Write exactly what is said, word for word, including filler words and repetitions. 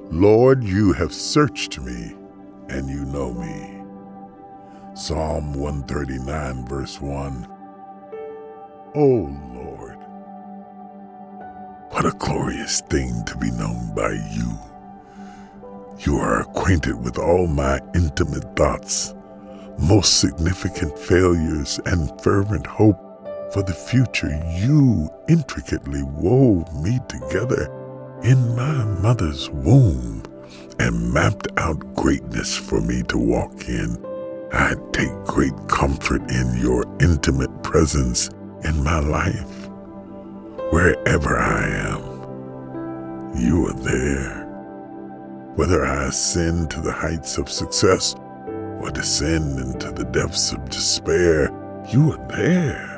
Lord, you have searched me, and you know me. Psalm one thirty-nine, verse one. Oh, Lord, what a glorious thing to be known by you. You are acquainted with all my intimate thoughts, most significant failures, and fervent hope for the future. You intricately wove me together in my mother's womb and mapped out greatness for me to walk in. I take great comfort in your intimate presence in my life. Wherever I am, you are there. Whether I ascend to the heights of success or descend into the depths of despair, you are there.